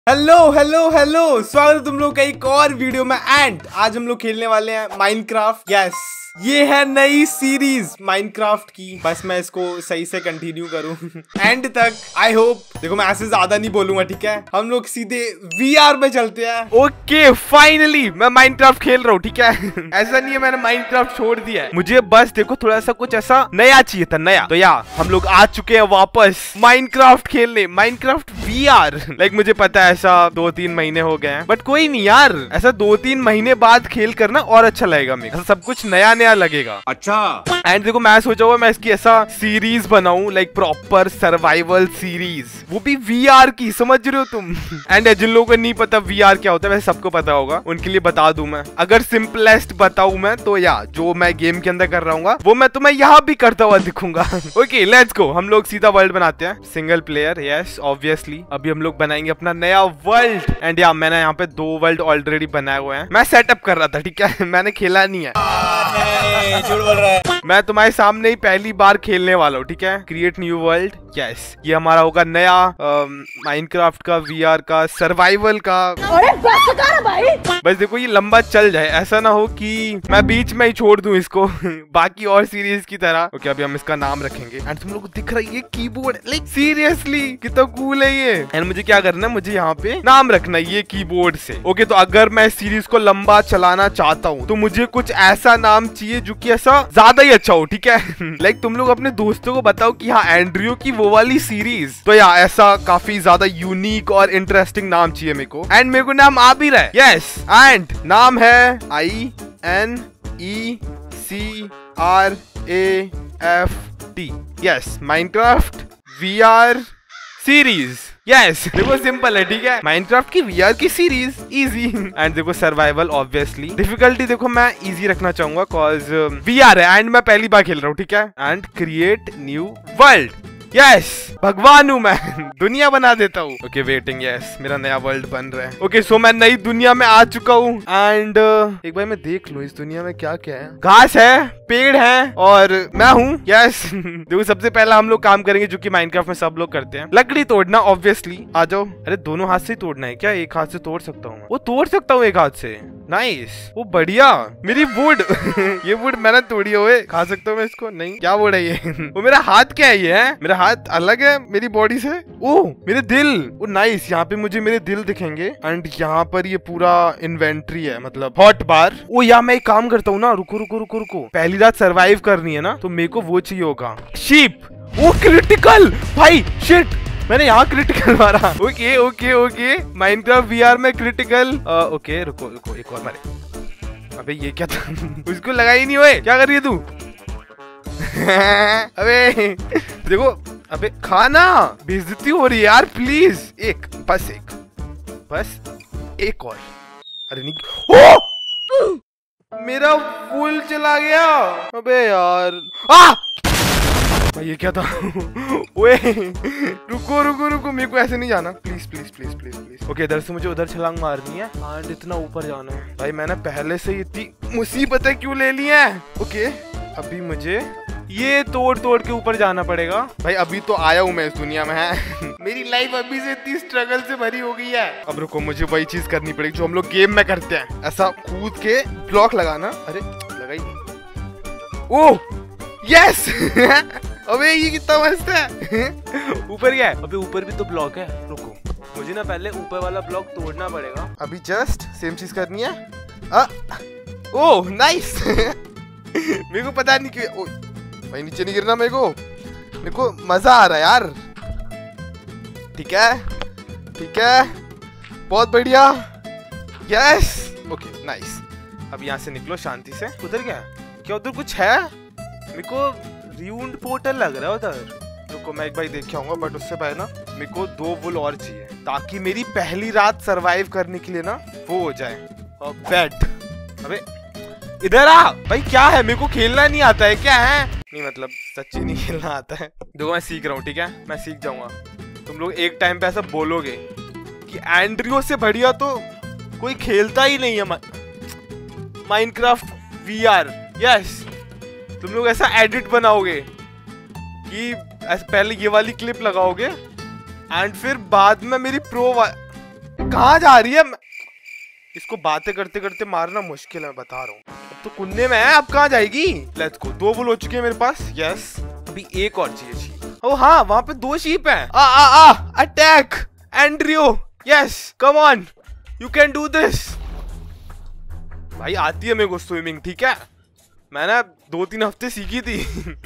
Hello hello hello, स्वागत है तुम लोग का एक और वीडियो में। एंड आज हम लोग खेलने वाले हैं माइनक्राफ्ट। यस, ये है नई सीरीज माइनक्राफ्ट की। बस मैं इसको सही से कंटिन्यू करूं एंड तक। आई होप, देखो मैं ऐसे ज्यादा नहीं बोलूंगा, ठीक है। हम लोग सीधे वीआर में चलते हैं। ओके, फाइनली मैं माइनक्राफ्ट खेल रहा हूँ, ठीक है। ऐसा नहीं है मैंने माइनक्राफ्ट छोड़ दिया है, मुझे बस देखो थोड़ा सा कुछ ऐसा नया चाहिए था, नया। तो या हम लोग आ चुके हैं वापस माइनक्राफ्ट खेलने, माइनक्राफ्ट वीआर। लाइक मुझे पता है ऐसा 2-3 महीने हो गए हैं, बट कोई नहीं यार, ऐसा 2-3 महीने बाद खेल करना और अच्छा लगेगा। मेरे सब कुछ नया नया लगेगा। अच्छा, एंड देखो मैं सोचा हुआ मैं इसकी ऐसा सीरीज बनाऊं, लाइक प्रॉपर सर्वाइवल सीरीज, वो भी वीआर की, समझ रहे हो तुम। एंड जिन लोगों को नहीं पता वीआर क्या होता है, वैसे सबको पता होगा, उनके लिए बता दूं मैं। अगर सिंपलेस्ट बताऊं मैं तो या जो मैं गेम के अंदर कर रहा हूँ वो मैं तुम्हें यहाँ भी करता हुआ दिखूंगा। ओके लेट्स गो, हम लोग सीधा वर्ल्ड बनाते हैं, सिंगल प्लेयर। यस ऑब्वियसली अभी हम लोग बनाएंगे अपना नया वर्ल्ड। एंड या मैंने यहाँ पे 2 वर्ल्ड ऑलरेडी बनाए हुए हैं, मैं सेटअप कर रहा था, ठीक है। मैंने खेला नहीं है, झूठ बोल रहा है। मैं तुम्हारे सामने ही पहली बार खेलने वाला हूँ, ठीक है। Create new world. यस, ये हमारा होगा नया माइनक्राफ्ट का, वीआर का, सर्वाइवल का। अरे भाई, बस देखो ये लंबा चल जाए, ऐसा ना हो कि मैं बीच में ही छोड़ दूं इसको बाकी और सीरीज की तरह। ओके अभी हम इसका नाम रखेंगे। एंड तुम लोग को दिख रहा है ये कीबोर्ड, लाइक सीरियसली कितना कूल है ये। एंड मुझे क्या करना है, मुझे यहाँ पे नाम रखना है ये कीबोर्ड से। ओके तो अगर मैं इस सीरीज को लंबा चलाना चाहता हूँ तो मुझे कुछ ऐसा नाम चाहिए जो कि ऐसा ज्यादा ही अच्छा हो, ठीक है। लाइक तुम लोग अपने दोस्तों को बताओ कि हाँ एंड्रयू की वो वाली सीरीज, तो या ऐसा काफी ज्यादा यूनिक और इंटरेस्टिंग नाम चाहिए मेरे को। एंड मेरे को नाम आ भी रहा है। यस, एंड नाम है INECRAFT। Yes, Minecraft VR series. Yes देखो सिंपल है, ठीक है। माइनक्राफ्ट की वीआर की सीरीज, इजी। एंड देखो सर्वाइवल ऑब्वियसली, डिफिकल्टी देखो मैं इजी रखना चाहूंगा कॉज वीआर है एंड मैं पहली बार खेल रहा हूँ, ठीक है। And create new world. Yes, भगवान हूँ मैं, दुनिया बना देता हूँ। ओके वेटिंग, यस मेरा नया वर्ल्ड बन रहा है। ओके सो मैं नई दुनिया में आ चुका हूँ। एंड एक बार मैं देख लूँ इस दुनिया में क्या क्या है। घास है, पेड़ है और मैं हूँ। यस देखो सबसे पहला हम लोग काम करेंगे जो कि माइनक्राफ्ट में सब लोग करते हैं, लकड़ी तोड़ना ऑब्वियसली। आ जाओ। अरे दोनों हाथ से तोड़ना है क्या? एक हाथ से तोड़ सकता हूँ, वो तोड़ सकता हूँ एक हाथ से। नाइस, वो बढ़िया। मेरी वुड ये वुड मैंने तोड़ी हुए, खा सकता हूँ मैं इसको? नहीं, क्या वुड है ये? वो मेरा हाथ क्या है ये? है मेरा हाथ अलग है मेरी बॉडी से। ओह मेरे दिल, वो नाइस, यहाँ पे मुझे मेरे दिल दिखेंगे। एंड यहाँ पर ये पूरा इन्वेंट्री है, मतलब हॉट बार। ओ या मैं एक काम करता हूँ ना, रुको रुको रुको रुको, पहली रात सरवाइव करनी है ना, तो मेरे को वो चाहिए होगा शीप। ओ क्रिटिकल भाई, शिट मैंने यहाँ क्रिटिकल मारा। Okay okay okay, Minecraft VR में क्रिटिकल। ओके रुको रुको, एक और मारे। अबे ये क्या था? उसको लगा ही नहीं हुए, क्या कर रही है तू? अबे देखो, अबे खाना, बेइज्जती हो रही है यार, प्लीज एक, बस एक और। अरे नहीं, ओ मेरा फूल चला गया। अबे यार भाई ये क्या था? ओए रुको रुको रुको, मेरे को ऐसे नहीं जाना, please please please please please. Okay इधर से मुझे उधर छलांग मारनी है एंड इतना ऊपर जाना है। भाई मैंने पहले से इतनी मुसीबतें क्यों ले ली हैं? ओके अभी मुझे ये तोड़ तोड़ के ऊपर जाना पड़ेगा। भाई अभी तो आया हूँ मैं इस दुनिया में, है मेरी लाइफ अभी से इतनी स्ट्रगल से भरी हो गई है। अब रुको, मुझे वही चीज करनी पड़ेगी जो हम लोग गेम में करते हैं, ऐसा कूद के ब्लॉक लगाना। अरे लगा ही नहीं। ओह यस अबे ये कितना मस्त है। ऊपर क्या है? अबे ऊपर भी तो ब्लॉक है, रुको मुझे ना पहले ऊपर वाला ब्लॉक तोड़ना पड़ेगा। अभी जस्ट सेम चीज करनी है। ओह नाइस मेरे को पता नहीं क्यों भाई नीचे नहीं गिरना, मेरे को मजा आ रहा है यार। ठीक है ठीक है, बहुत बढ़िया। यस ओके नाइस, अब यहाँ से निकलो शांति से। उधर क्या उधर कुछ है? मेरे को रियून्ड पोर्टल लग रहा है उधर। रुको मैं एक बार देख के आऊंगा, बट उससे पहले ना मेरे को 2 वुल और चाहिए ताकि मेरी पहली रात सरवाइव करने के लिए ना वो हो जाए बेड। अबे इधर आ भाई, क्या है? मेरे को खेलना नहीं आता है क्या है? नहीं मतलब सच्ची नहीं खेलना आता है। देखो मैं सीख रहा हूँ, ठीक है, मैं सीख जाऊंगा। तुम लोग एक टाइम पे ऐसा बोलोगे कि एंड्रियो से बढ़िया तो कोई खेलता ही नहीं है माइनक्राफ्ट वीआर। यस, तुम लोग ऐसा एडिट बनाओगे कि ऐसे पहले ये वाली क्लिप लगाओगे एंड फिर बाद में मेरी कहाँ जा रही है? इसको बातें करते करते मारना मुश्किल है, बता रहा हूँ। अब तो कुन्ने में है, अब कहाँ जाएगी? Let's go. 2 बुल हो चुके हैं मेरे पास। यस, अभी एक और चाहिए शीप। ओ हाँ, वहां पे 2 शीप हैं। अटैक एंड्रियो। Yes, come on, you can do this. भाई आती है मेरे को स्विमिंग, ठीक है? मैंने 2-3 हफ्ते सीखी थी।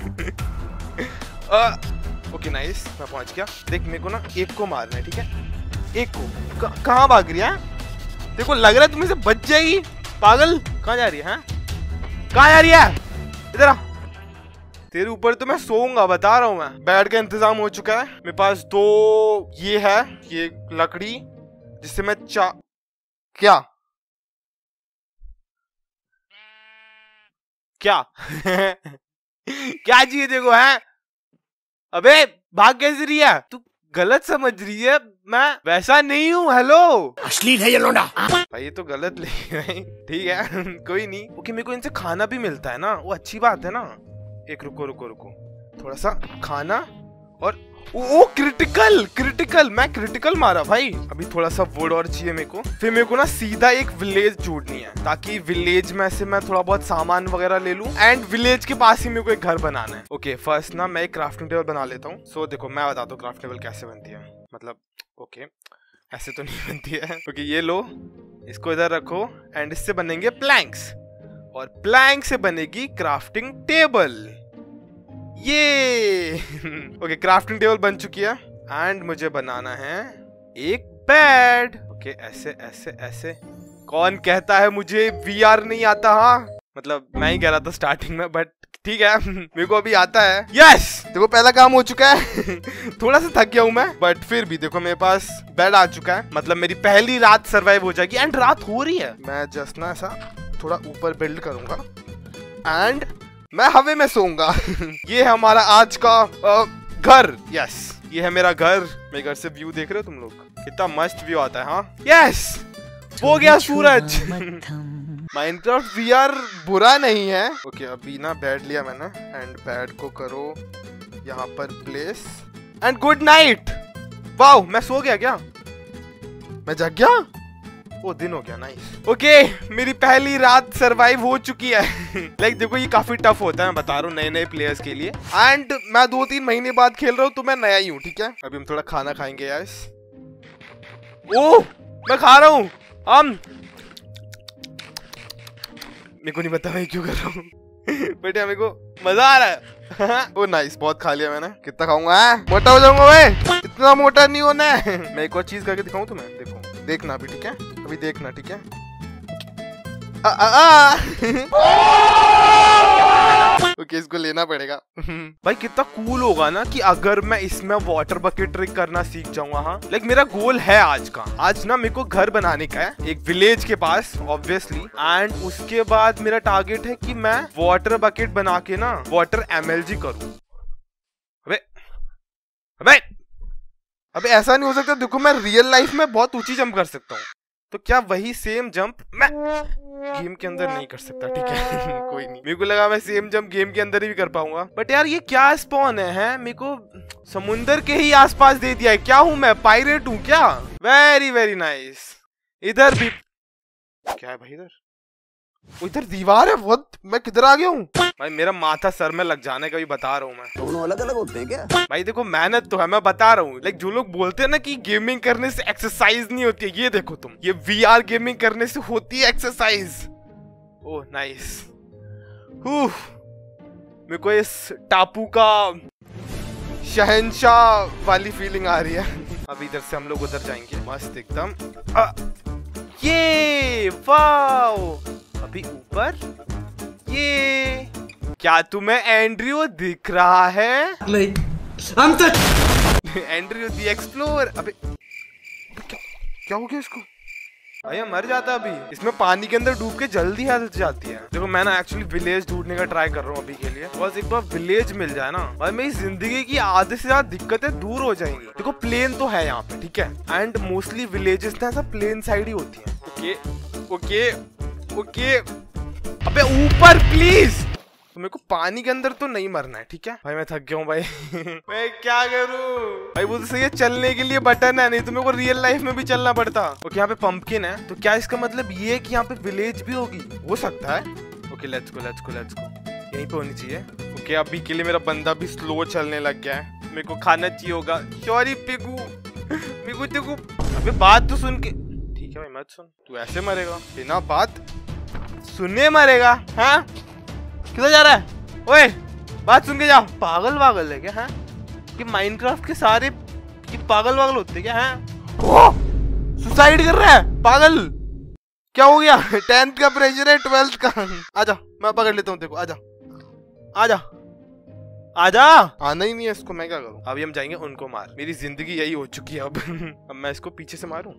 ओके नाइस, मैं पहुंच गया। देख मेरे को ना एक को मारना है, ठीक है? एक को। कहाँ भाग रही है? देखो लग रहा है तुम्हें से बच जाएगी। पागल, कहाँ जा रही है? कहाँ जा रही है? इधर आ। तेरे ऊपर तो मैं सोऊंगा, बता रहा हूँ मैं। बेड का इंतजाम हो चुका है मेरे पास। 2 ये है, ये लकड़ी जिससे मैं क्या क्या क्या चाहिए देखो है? अबे भाग कैसे रही है तू? गलत समझ रही है, मैं वैसा नहीं हूँ। हेलो, अश्लील है ये लोंडा। भाई ये तो गलत नहीं, ठीक है। कोई नहीं। ओके, मेरे को इनसे खाना भी मिलता है ना, वो अच्छी बात है ना। एक रुको रुको रुको, थोड़ा सा खाना और ओ क्रिटिकल मैं क्रिटिकल मारा भाई। अभी थोड़ा सा वुड और चाहिए मेरे को। फिर मेरे को ना सीधा एक विलेज जोड़नी है, ताकि विलेज में से मैं थोड़ा बहुत सामान वगैरह ले लूं। एंड विलेज के पास ही मेरे को एक घर बनाना है। ओके, फर्स्ट ना मैं एक क्राफ्टिंग टेबल बना लेता हूँ। सो देखो मैं बताता हूँ क्राफ्टिंग टेबल कैसे बनती है। मतलब ओके, ऐसे तो नहीं बनती है। ओके, ये लो, इसको इधर रखो एंड इससे बनेंगे प्लैंक्स, और प्लैंक से बनेगी क्राफ्टिंग टेबल। ये ओके, क्राफ्टिंग टेबल बन चुकी है। एंड मुझे बनाना है एक बेड। ओके, ऐसे ऐसे ऐसे। कौन कहता है मुझे VR नहीं आता? हाँ, मतलब मैं ही कह रहा था स्टार्टिंग में, बट ठीक है। मेरे को अभी आता है। यस, देखो पहला काम हो चुका है। थोड़ा सा थक गया हूँ मैं, बट फिर भी देखो मेरे पास बेड आ चुका है। मतलब मेरी पहली रात सरवाइव हो जाएगी। एंड रात हो रही है। मैं जस्ट ना ऐसा थोड़ा ऊपर बिल्ड करूंगा एंड मैं हवे में सोऊंगा। ये है हमारा आज का घर। यस, ये है मेरा घर। मेरे घर से व्यू देख रहे हो तुम लोग? कितना मस्त व्यू आता है। हाँ, यस, हो गया सूरज। माइनक्राफ्ट VR बुरा नहीं है। ओके, अभी ना बेड लिया मैंने एंड बेड को करो यहाँ पर place and good night. Wow, मैं सो गया क्या? मैं जग गया? ओ, दिन हो गया। नाइस। ओके, मेरी पहली रात सरवाइव हो चुकी है। लाइक देखो ये काफी टफ होता है, मैं बता रहा हूँ, नए नए प्लेयर्स के लिए। एंड मैं 2-3 महीने बाद खेल रहा हूँ, तो मैं नया ही हूँ, ठीक है? अभी हम थोड़ा खाना खाएंगे यार। ओह, मैं खा रहा हूँ। मेरे को नहीं पता मैं क्यों कर रहा हूँ। बट मेरे को मजा आ रहा है। ओ नाइस, बहुत खा लिया मैंने। कितना खाऊंगा? मोटा हो जाऊंगा मैं। इतना मोटा नहीं होना है। मैं एक और चीज करके दिखाऊं तुम्हें? देखो, देखना अभी, ठीक है? अभी देखना, ठीक है? ओके, इसको लेना पड़ेगा। भाई कितना कूल होगा ना कि अगर मैं इसमें वाटर बकेट ट्रिक करना सीख जाऊंगा। हाँ, लाइक मेरा गोल है आज का। आज ना मेरे को घर बनाने का है एक विलेज के पास, ऑब्वियसली। एंड उसके बाद मेरा टारगेट है कि मैं वाटर बकेट बना के ना वाटर MLG करूं। अबे अबे अबे, ऐसा नहीं हो सकता। देखो मैं रियल लाइफ में बहुत ऊंची जंप कर सकता हूँ, तो क्या वही सेम जंप मैं गेम के अंदर नहीं कर सकता? ठीक है। कोई नहीं, मेरे को लगा मैं सेम जंप गेम के अंदर ही भी कर पाऊंगा। बट यार ये क्या स्पॉन है? मेरे को समुंदर के ही आसपास दे दिया है। क्या हूं मैं, पायरेट हूं क्या? Very very nice. इधर भी क्या है भाई? इधर दीवार है। बहुत, मैं किधर आ गया हूँ भाई? मेरा माथा सर में लग जाने का भी बता रहा हूँ मैं। दोनों अलग अलग होते हैं क्या? भाई देखो मेहनत तो है, मैं बता रहा हूँ। लाइक जो लोग बोलते हैं ना कि गेमिंग करने से एक्सरसाइज नहीं होती है, ये देखो तुम, ये VR गेमिंग करने से होती है एक्सरसाइज। Oh nice. मेरे को इस टापू का शहंशाह वाली फीलिंग आ रही है। अब इधर से हम लोग उधर जाएंगे, मस्त एकदम। ये वाओ, अभी ऊपर। ये क्या तुम्हें एंड्रियो दिख रहा है? नहीं, हम तो एंड्रियो दी एक्सप्लोर। अबे क्या हो गया इसको? भाई मर जाता अभी। इसमें पानी के अंदर डूब के जल्दी हेल्थ जाती है। देखो मैं ना एक्चुअली विलेज ढूंढने का ट्राई कर रहा हूँ अभी के लिए। बस एक बार विलेज मिल जाए ना, भाई मेरी जिंदगी की आधे से ज्यादा दिक्कतें दूर हो जाएंगी। देखो प्लेन तो है यहाँ पे, ठीक है? एंड मोस्टली विलेजेस ना ऐसा प्लेन साइड ही होती है। ओके ओके ओके, अबे ऊपर प्लीज। तो मेरे को पानी के अंदर तो नहीं मरना है, ठीक है भाई। मैं थक गया हूँ भाई। मैं क्या करूँ भाई? वो तो सही है, चलने के लिए बटन है, नहीं तो मेरे को रियल लाइफ में भी चलना पड़ता। ओके यहाँ पे पंपकिन है, तो क्या इसका मतलब ये है कि यहाँ पे विलेज भी होगी? हो सकता है। Okay let's go let's go let's go, यहीं पे होनी चाहिए। ओके अभी के लिए मेरा बंदा भी स्लो चलने लग गया है, मेरे को खाना चाहिए होगा। सॉरी पिगू, पिगू तेगू अबे बात तो सुन के, ठीक है भाई मत सुन, तू ऐसे मरेगा बिना बात सुने मरेगा। हाँ किधर जा रहा है? ओए बात सुन के जा। पागल वागल है क्या? हाँ कि माइनक्राफ्ट के सारे पागल वागल होते क्या? हाँ सुसाइड कर रहा है पागल, क्या हो गया? 10th का प्रेशर है 12th का। आजा मैं पकड़ लेता हूँ, देखो आजा आजा आजा। आना ही नहीं है इसको, मैं क्या करूँ? अभी हम जाएंगे उनको मार, मेरी जिंदगी यही हो चुकी है अब। अब मैं इसको पीछे से मारूं।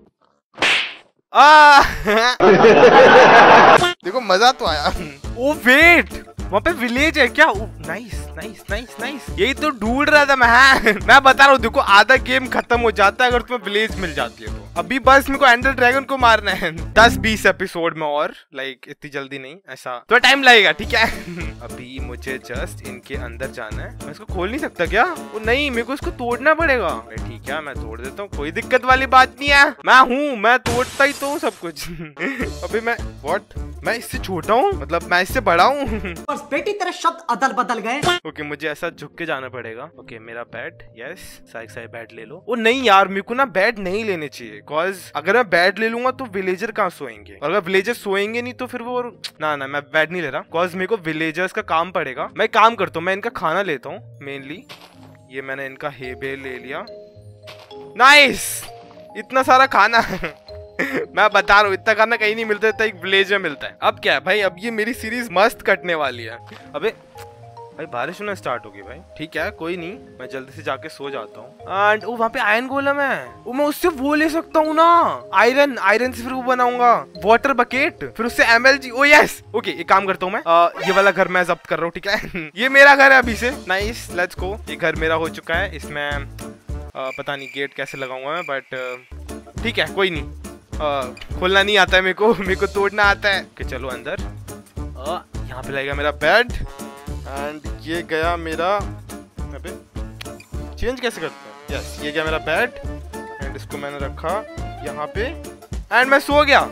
देखो मजा तो आया। ओ वेट, वहाँ पे विलेज है क्या? नाइस नाइस नाइस नाइस, यही तो ढूंढ रहा था मैं बता रहा हूँ। देखो आधा गेम खत्म हो जाता है अगर तुम्हें विलेज मिल जाती है तो। अभी बस मेरे को एंडर ड्रैगन को मारना है 10-20 एपिसोड में, और लाइक इतनी जल्दी नहीं, ऐसा तो टाइम लगेगा, ठीक है। अभी मुझे जस्ट इनके अंदर जाना है। मैं इसको खोल नहीं सकता क्या? वो नहीं, मेरे को इसको तोड़ना पड़ेगा। ठीक है मैं तोड़ देता हूँ, कोई दिक्कत वाली बात नहीं है। मैं तोड़ता ही तो सब कुछ। अभी मैं इससे छोटा हूँ, मतलब मैं इससे बड़ा हूँ। बेटी तेरे शब्द अदल बदल गए। ओके मुझे ऐसा झुक के जाना पड़ेगा। ओके मेरा बेड, यस सारे बेड ले लो। ओ नहीं यार, मेरे को ना बेड नहीं लेने चाहिए, कॉज अगर मैं बेड ले लूंगा तो विलेजर कहाँ सोएंगे, और अगर विलेजर सोएंगे नहीं तो फिर वो ना मैं बेड नहीं ले रहा, कॉज मेरे को विलेजर्स का काम पड़ेगा। मैं काम करता हूँ, मैं इनका खाना लेता हूँ मेनली। ये मैंने इनका हे बेल ले लिया, नाइस, इतना सारा खाना। मैं बता रहा हूँ इतना खाना कहीं नहीं मिलता, इतना एक विलेज में मिलता है। अब क्या है भाई, अब ये मेरी सीरीज मस्त कटने वाली है। अबे भाई बारिश होना स्टार्ट होगी भाई, ठीक है कोई नहीं, मैं जल्दी से जाके सो जाता हूँ। एंड वहाँ पे आयरन गोलम है, वो मैं उससे वो ले सकता हूँ ना, आयरन से फिर वो बनाऊंगा वाटर बकेट, फिर उससे MLG। ओ यस ओके, एक काम करता हूँ मैं, ये वाला घर मैं जब्त कर रहा हूँ, ठीक है। ये मेरा घर है अभी से, नाइस लेट्स गो। ये घर मेरा हो चुका है, इसमें पता नहीं गेट कैसे लगाऊंगा मैं, बट ठीक है कोई नहीं। खोलना नहीं आता है मेरे को तोड़ना आता है। कि चलो अंदर, यहाँ पे लगेगा मेरा बेड, एंड ये गया मेरा, अबे चेंज कैसे करते हैं? यस ये गया मेरा बेड, एंड इसको मैंने रखा यहाँ पे, एंड मैं सो गया।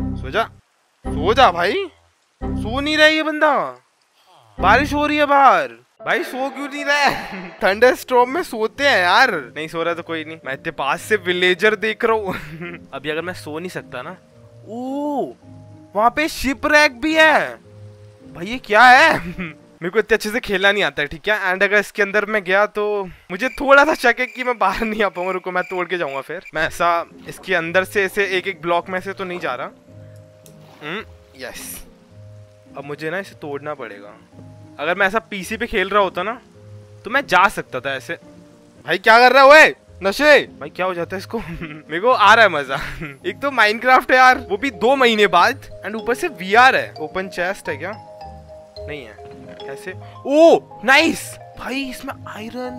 सो जा भाई, सो नहीं रहा ये बंदा, बारिश हो रही है बाहर। भाई सो क्यों नहीं रहा है? थंडर स्टॉर्म में सोते हैं यार। नहीं सो रहा तो कोई नहीं, मैं इतने पास से विलेजर देख रहा हूँ। अभी अगर मैं सो नहीं सकता ना, ओ वहाँ पे शिप रैक भी है भाई, ये क्या है? मेरे को इतने अच्छे से खेलना नहीं आता है, ठीक है। एंड अगर इसके अंदर मैं गया तो मुझे थोड़ा सा शक है कि मैं बाहर नहीं आ पाऊंगा। रुको मैं तोड़ के जाऊंगा, फिर मैं ऐसा इसके अंदर से ऐसे एक ब्लॉक में से तो नहीं जा रहा। यस अब मुझे ना इसे तोड़ना पड़ेगा। अगर मैं ऐसा पीसी पे खेल रहा होता ना तो मैं जा सकता था ऐसे। भाई क्या कर रहा है नशे? भाई क्या हो जाता है इसको? मेरे को आ रहा है मजा। एक तो माइनक्राफ्ट है यार, वो भी 2 महीने बाद, एंड ऊपर से VR है। ओपन चेस्ट है क्या? नहीं है, कैसे? ओ नाइस भाई, इसमें आयरन,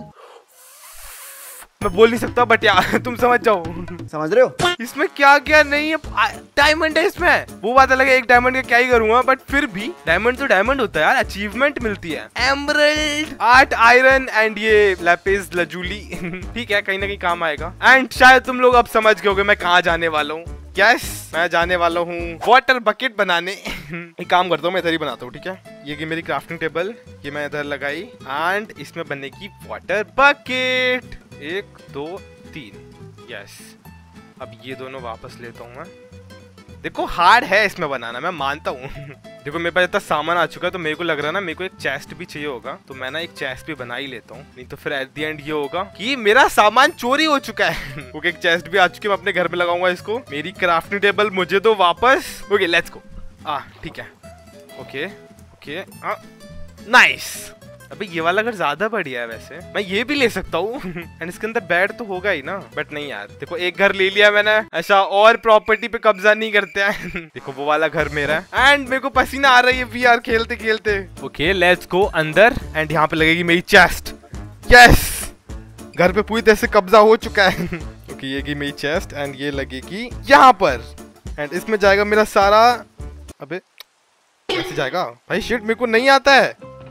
मैं बोल नहीं सकता बट यार तुम समझ जाओ। समझ रहे हो? इसमें क्या क्या नहीं है, डायमंड है इसमें। वो बात अलग है, एक डायमंड का क्या ही करूंगा, बट फिर भी डायमंड तो डायमंड होता है यार, अचीवमेंट मिलती है। एमरल्ड, 8 आयरन, एंड ये लैपिस लजूली। ठीक है कहीं ना कहीं काम आएगा। एंड शायद तुम लोग अब समझ गए होगे मैं कहाँ जाने वाला हूँ। यस मैं जाने वाला हूँ वाटर बकेट बनाने। एक काम करता हूँ, मैं इधर ही बनाता हूँ, ठीक है। ये की मेरी क्राफ्टिंग टेबल, ये मैं इधर लगाई, एंड इसमें बनेगी वाटर बकेट। 1 2 3 यस। अब ये दोनों वापस लेता हूँ मैं। देखो हार्ड है इसमें बनाना, मैं मानता हूँ। देखो मेरे पास इतना सामान आ चुका है तो मेरे को लग रहा है ना मेरे को एक चेस्ट भी चाहिए होगा, तो मैं ना एक चेस्ट भी बना ही लेता हूँ, नहीं तो फिर एट द एंड ये होगा कि मेरा सामान चोरी हो चुका है। ओके एक चेस्ट भी आ चुकी है, मैं अपने घर में लगाऊंगा इसको। मेरी क्राफ्टिंग टेबल मुझे दो वापस। Okay let's go. ठीक है ओके ओके नाइस। अबे ये वाला घर ज्यादा बढ़िया है वैसे, मैं ये भी ले सकता हूँ। एंड इसके अंदर बेड तो होगा ही ना, बट नहीं यार देखो एक घर ले लिया मैंने, ऐसा और प्रॉपर्टी पे कब्जा नहीं करते हैं। देखो वो वाला घर मेरा है, एंड मेरे को पसीना आ रहा है VR खेलते खेलते। ओके लेट्स गो अंदर, एंड यहाँ पे लगेगी मेरी चेस्ट। यस घर पे पूरी तरह से कब्जा हो चुका है। ओके ये मेरी चेस्ट, एंड ये लगेगी यहाँ पर, एंड इसमें जाएगा मेरा सारा। अबे कैसे जाएगा भाई? शिट मेरे को नहीं आता है।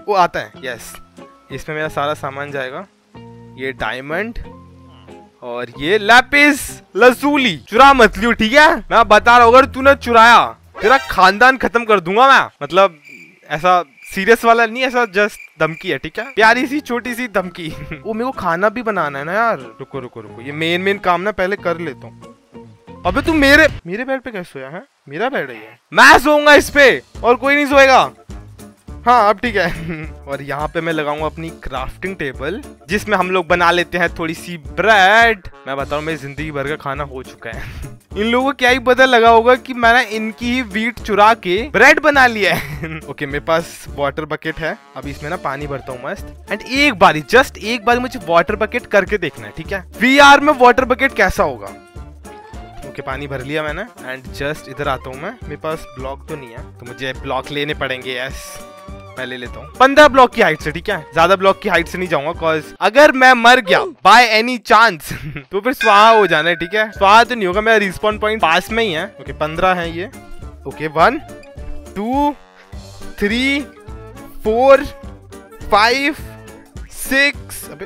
वो आता है, यस। इसमें मेरा सारा सामान जाएगा, ये डायमंड और ये लैपिस लसूली। चुरा मत लियो, ठीक है? मैं बता रहा हूँ, अगर तूने चुराया तेरा खानदान खत्म कर दूंगा मैं। मतलब ऐसा सीरियस वाला नहीं, ऐसा जस्ट धमकी है, ठीक है? प्यारी सी छोटी सी धमकी। वो मेरे को खाना भी बनाना है ना यार। रुको रुको रुको, ये मेन काम ना पहले कर लेता हूँ। अबे तू मेरे बेड पे कैसे सोया है? मेरा बेड है ये, मैं सोऊंगा इस पे और कोई नहीं सोएगा। हाँ अब ठीक है। और यहाँ पे मैं लगाऊंगा अपनी क्राफ्टिंग टेबल, जिसमें हम लोग बना लेते हैं थोड़ी सी ब्रेड। मैं बता रहा हूँ, मेरी जिंदगी भर का खाना हो चुका है। इन लोगों को क्या ही पता लगा होगा कि मैंने इनकी ही वीट चुरा के ब्रेड बना लिया है। ओके, मेरे पास वाटर बकेट है, अभी इसमें ना पानी भरता हूँ मस्त। एंड जस्ट एक बार मुझे वाटर बकेट करके देखना है, ठीक है? VR में वाटर बकेट कैसा होगा। ओके, पानी भर लिया मैंने एंड जस्ट इधर आता हूँ मैं। मेरे पास ब्लॉक तो नहीं है, तो मुझे ब्लॉक लेने पड़ेंगे। यस, मैं ले लेता हूँ 15 ब्लॉक की हाइट से, ठीक है? ज्यादा ब्लॉक की हाइट से नहीं जाऊंगा, कॉज अगर मैं मर गया बाय एनी चांस तो फिर स्वाहा हो जाना है, ठीक है? स्वाहा तो नहीं होगा, मेरा रिस्पॉन पॉइंट पास में ही है। ओके, 15 है ये। ओके, 1 2 3 4 5 6 अबे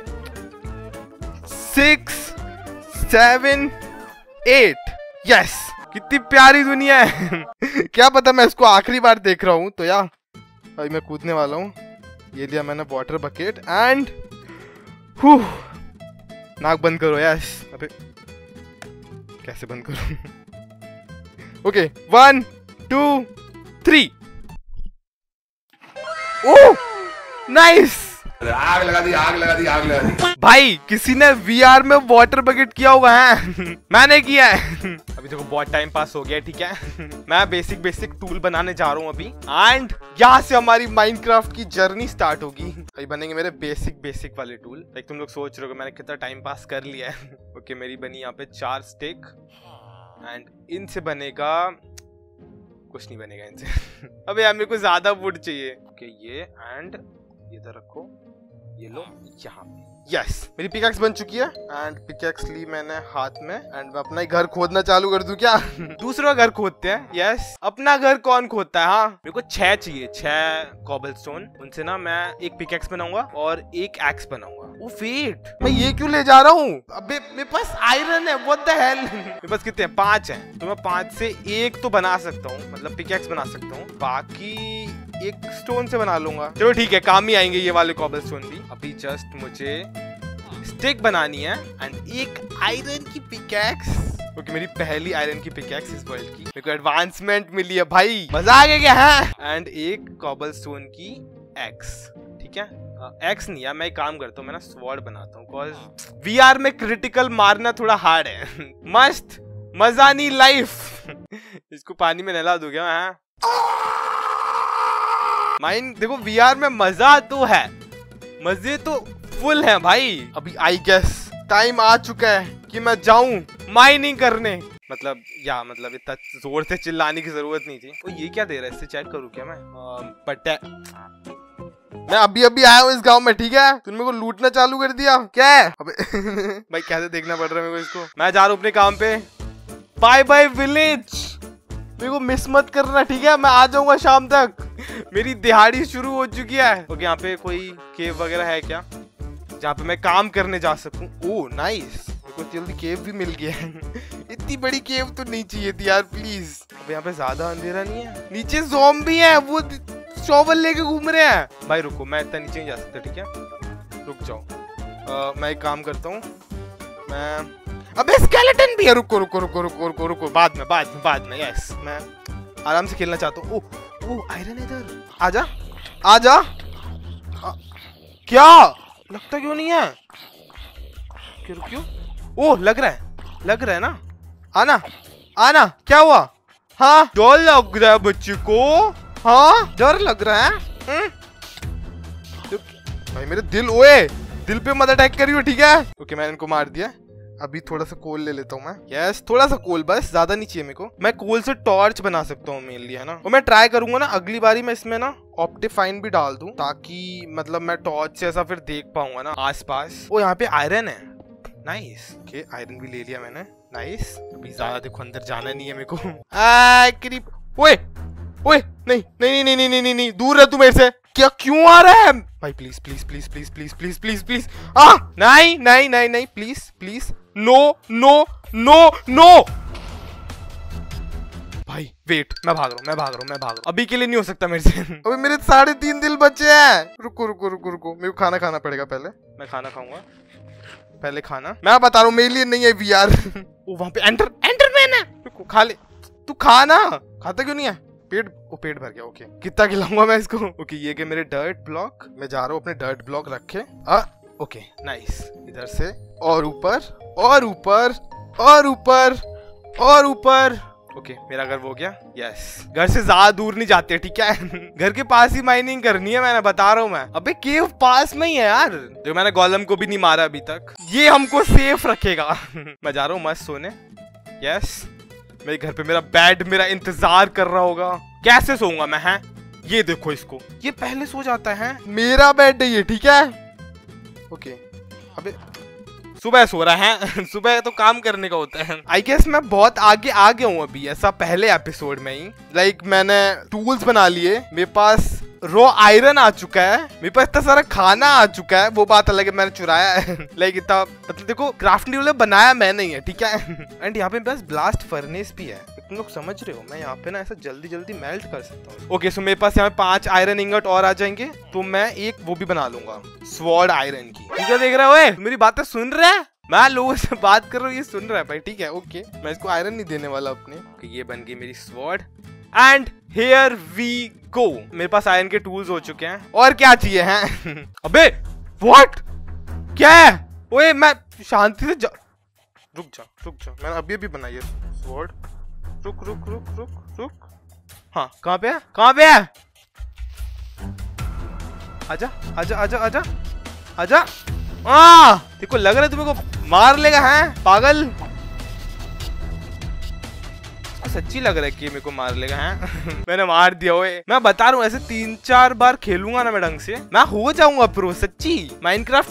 6 7 8। यस, कितनी प्यारी दुनिया है। क्या पता मैं इसको आखिरी बार देख रहा हूँ, तो यार अभी मैं कूदने वाला हूँ। ये लिया मैंने वाटर बकेट एंड नाक बंद करो। यस, अबे कैसे बंद करूँ? ओके, 1 2 3। ओह नाइस, आग लगा दी, आग लगा दी, आग लगा दी। भाई किसी ने VR में वाटर बकेट किया होगा है? मैंने किया है। अभी देखो बहुत टाइम पास हो गया, ठीक है? मैं बेसिक टूल बनाने जा रहा हूँ अभी, एंड यहाँ से हमारी माइनक्राफ्ट की जर्नी स्टार्ट होगी। अभी बनेंगे मेरे बेसिक वाले टूल। लाइक तुम लोग सोच रहे हो मैंने कितना टाइम पास कर लिया है। ओके, मेरी बनी यहाँ पे 4 स्टिक एंड इनसे बनेगा कुछ नहीं बनेगा इनसे। अबे यार मेरे को ज्यादा वुड चाहिए। ओके, ये एंड इधर रखो, ये लो यहाँ पे। यस, मेरी पिकैक्स बन चुकी है एंड पिकैक्स ली मैंने हाथ में एंड मैं अपना ही घर खोदना चालू कर दूं क्या? दूसरा घर खोदते हैं। यस, अपना घर कौन खोदता है? हाँ, मेरे को 6 चाहिए, 6 कॉबलस्टोन। उनसे ना मैं एक पिकैक्स बनाऊंगा और एक एक्स बनाऊंगा। ओ वेट, मैं ये क्यों ले जा रहा हूँ? अबे मेरे पास आयरन है, व्हाट द हेल। मेरे पास कितने हैं? 5 हैं, तो मैं 5 से एक तो बना सकता हूँ, मतलब पिकैक्स बना सकता हूँ। बाकी एक स्टोन से बना लूंगा। चलो ठीक है, काम ही आएंगे ये वाले कॉबलस्टोन भी। अभी जस्ट मुझे स्टिक बनानी है एंड एक आयरन की पिकैक्स। ओके, मेरी पहली आयरन की पिकैक्स इस वर्ल्ड की। मेरे को एडवांसमेंट मिली है भाई, मजा आ गया क्या है? एंड एक कॉबलस्टोन की एक्स, ठीक है? एक्स नहीं यार, मैं एक काम करता हूँ, मैं ना स्वॉर्ड बनाता हूँ, कॉज VR में क्रिटिकल मारना थोड़ा हार्ड है। मस्त मजा नहीं लाइफ। इसको पानी में नहला दूं क्या मैं? माइन देखो, VR में मजा तो है, मजे तो फुल है भाई। अभी आई गेस टाइम आ चुका है कि मैं जाऊं माइनिंग करने। मतलब इतना जोर से चिल्लाने की जरूरत नहीं थी। वो ये क्या दे रहा है, इससे चेक करूं क्या मैं? मैं अभी आया हूँ इस गांव में, ठीक है? तुमने मेरे को लूटना चालू कर दिया क्या है? अबे भाई कैसे देखना पड़ रहा है मेरे को इसको। मैं जा रहा हूँ अपने काम पे। बाय बाय विलेज, मेरे को मिस मत करना, ठीक है? मैं आ जाऊंगा शाम तक। मेरी दिहाड़ी शुरू हो चुकी है। ओके, यहाँ पे कोई केव वगैरह है क्या जहाँ पे मैं काम करने जा सकूं? ओह नाइस, मेरे को जल्दी केव भी मिल गया है। इतनी बड़ी केव तो नहीं चाहिए थी यार, प्लीज। अब यहाँ पे ज्यादा अंधेरा नहीं है, नीचे ज़ॉम्बी है, वो शॉवल लेके घूम रहे हैं। भाई रुको, मैं इतना नीचे नहीं जा सकता, ठीक है? रुक जाओ, मैं एक काम करता हूँ। मैं अबे स्केलेटन भी है। रुको, बाद में। यस, मैं आराम से खेलना चाहता हूँ। ओह आयरन इधर, आजा। क्या लगता क्यों नहीं है? क्यों? ओह लग रहा है ना। आना क्या हुआ? हाँ, डर लग रहा है बच्चे को। हाँ, डर लग रहा है। भाई मेरे दिल पे मत अटैक करियो, ठीक है? ओके, मैंने इनको मार दिया। अभी थोड़ा सा कोल ले लेता हूँ मैं। यस, थोड़ा सा कोल, बस, ज्यादा नहीं चाहिए मेरे को। मैं कोल से टॉर्च बना सकता हूँ मेनली, है ना? और मैं ट्राई करूंगा ना अगली बारी मैं इसमें ना ऑप्टिफाइन भी डाल दूं, ताकि मतलब मैं टॉर्च से ऐसा फिर देख पाऊंगा ना आसपास। ओ यहाँ पे आयरन है, नाइस। ओके, आयरन भी ले लिया मैंने, नाइस। अभी ज्यादा देखो अंदर जाना नहीं है मेरे को। ओए नहीं, दूर रह तू मेरे से। क्या क्यों आ रहा है भाई? Please please please please please please please please नहीं नहीं नहीं नहीं please please no no no no भाई वेट, मैं भाग रहा हूँ अभी के लिए नहीं हो सकता मेरे से। अभी मेरे 3.5 दिल बचे हैं। रुको रुको रुको रुको, मेरे को खाना खाना पड़ेगा पहले। मैं खाना खाऊंगा पहले, खाना मैं बता रहा हूँ मेरे लिए नहीं है VR। वो वहां पे एंटरमैन है। रुको खा ले, तू खाना खाता क्यों नहीं है? पेट भर गया। ओके कितना खिलाऊंगा मैं इसको? ओके ये के मेरे डर्ट ब्लॉक, मैं जा रहा हूँ अपने डर्ट ब्लॉक रखे। ओके नाइस, इधर से और ऊपर और ऊपर और ऊपर और ऊपर। ओके मेरा घर हो गया। यस, घर से ज्यादा दूर नहीं जाते ठीक है। घर के पास ही माइनिंग करनी है, मैंने बता रहा हूँ मैं। अबे केव पास में ही है यार। जो मैंने गोलम को भी नहीं मारा अभी तक, ये हमको सेफ रखेगा। मैं जा रहा हूँ मस्त सोने। यस, मेरे घर पे मेरा बेड मेरा इंतजार कर रहा होगा। कैसे सोऊंगा मैं? है ये देखो इसको, ये पहले सो जाता है। मेरा बेड है ये, ठीक है। ओके अबे सुबह सो रहा है। सुबह तो काम करने का होता है। आई गेस मैं बहुत आगे आ गया हूँ अभी, ऐसा पहले एपिसोड में ही। लाइक मैंने टूल्स बना लिए, मेरे पास रॉ आयरन आ चुका है, मेरे पास इतना सारा खाना आ चुका है। वो बात अलग है मैंने चुराया है। लाइक इतना मतलब देखो क्राफ्टिंग टेबल बनाया मैंने ही है, ठीक है। एंड यहाँ पे बस ब्लास्ट फर्नेस भी है, तुम लोग समझ रहे हो। मैं यहाँ पे ना ऐसा जल्दी जल्दी मेल्ट कर सकता हूँ। ओके सो मेरे पास यहाँ 5 आयरन इंगट और आ जाएंगे, तो मैं एक वो भी बना लूंगा स्वॉर्ड आयरन की। तू क्या देख रहा है? मेरी बातें सुन रहा है? मैं लोगों से बात कर रहा हूँ, ये सुन रहा है भाई, ठीक है। ओके मैं इसको आयरन नहीं देने वाला अपने। ओके ये बन गई मेरी sword and here we go. मेरे पास आयरन के टूल्स हो चुके हैं, और क्या चाहिए हैं? अबे व्हाट क्या है? ओए मैं शांति से रुक जा, मैंने अभी बनाई है स्वॉर्ड। रुक रुक रुक रुक रुक। हाँ कहाँ पे है? आजा आजा आजा आजा आजा। देखो लग रहा है तुम्हें को मार लेगा, है पागल? सच्ची लग रहा है कि मेरे को मार लेगा, है? मैंने मार दिया। ओए मैं बता रहा हूँ, ऐसे 3-4 बार खेलूंगा ना मैं ढंग से, मैं हो जाऊंगा प्रो सच्ची। माइनक्राफ्ट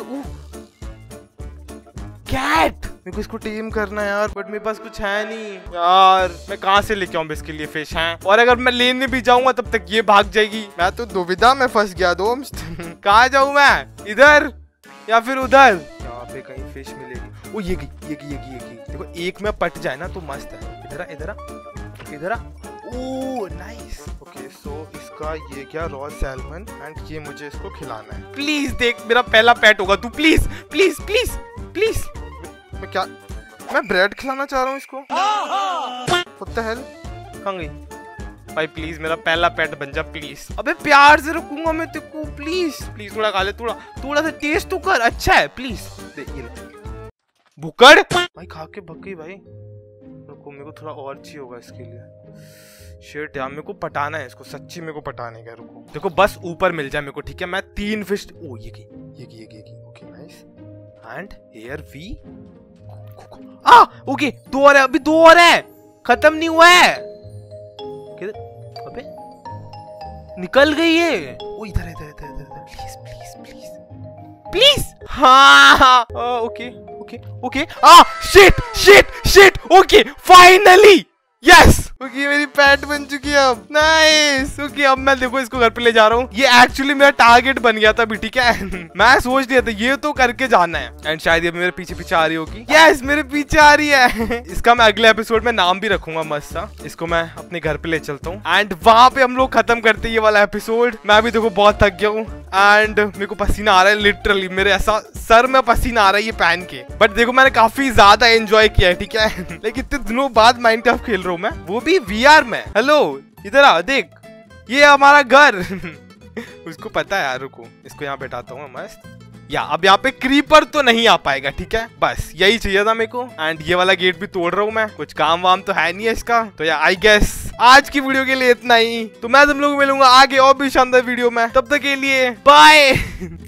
कैट, मेरे को इसको टीम करना है यार, बट मेरे पास कुछ है नहीं यार। मैं कहाँ से लेके आऊँ इसके लिए फिश हैं? और अगर मैं लेने भी जाऊंगा तब तक ये भाग जाएगी। मैं तो दुविधा में फंस गया दोस्त। कहाँ जाऊँ मैं? इधर या फिर उधर? यहाँ पे कहीं फिश मिलेगी। ओ ये देखो, एक में पट जाए ना तो मस्त है। इधर आ। Oh nice. ओके सो इसका ये क्या रॉ सैल्मन, एंड ये मुझे इसको खिलाना है। प्लीज देख, मेरा पहला पेट होगा तू, प्लीज प्लीज प्लीज प्लीज। मैं ब्रेड खिलाना चाह रहा हूँ इसको। What the hell? कहाँ गई भाई? प्लीज मेरा पहला पेट बन जा प्लीज। अबे प्यार से रखूंगा मैं तेरे को, प्लीज प्लीज। थोड़ा खा ले, थोड़ा सा टेस्ट तो कर, अच्छा है प्लीज। भुक्कड़ भाई खा के भग गई भाई। मेरे को थोड़ा और चाहिए होगा इसके लिए। शिट यार, मेरे को पटाना है इसको, सच्ची मेरे को पटाने का। रुको देखो बस ऊपर मिल जाए मेरे को, ठीक है। मैं 3 फिश। ओ ये okay nice. And here we okay 2 और है, अभी 2 और है, खत्म नहीं हुआ है। अबे निकल गई है। ओ इधर प्लीज प्लीज प्लीज प्लीज। हाँ okay okay okay. Shit okay finally yes. Okay मेरी पैट बन चुकी है अब, नाइस। ओके अब मैं देखो इसको घर पे ले जा रहा हूँ। ये एक्चुअली मेरा टारगेट बन गया था अभी, ठीक है। मैं सोच लिया था ये तो करके जाना है, एंड शायद ये मेरे पीछे आ रही होगी। यस मेरे पीछे आ रही है। इसका मैं अगले एपिसोड में नाम भी रखूंगा मस्त सा। इसको मैं अपने घर पे ले चलता हूँ, एंड वहां पे हम लोग खत्म करते ये वाला एपिसोड। मैं भी देखो बहुत थक गया हूँ, एंड मेरे को पसीना आ रहा है लिटरली, मेरे ऐसा सर में पसीना आ रहा है ये पहन के। बट देखो मैंने काफी ज्यादा एंजॉय किया है, ठीक है। लेकिन इतने दिनों बाद माइनक्राफ्ट खेल रहा हूँ मैं, वो भी VR में। हेलो इधर आ, देख ये हमारा घर। उसको पता है यार। रुको इसको यहाँ बैठाता हूँ मस्त। या अब यहाँ पे क्रीपर तो नहीं आ पाएगा, ठीक है। बस यही चाहिए था मेरे को, एंड ये वाला गेट भी तोड़ रहा हूँ मैं। कुछ काम वाम तो है नहीं है इसका, तो या आई गेस आज की वीडियो के लिए इतना ही। तो मैं तुम लोगों को मिलूंगा आगे और भी शानदार वीडियो में, तब तक के लिए बाय।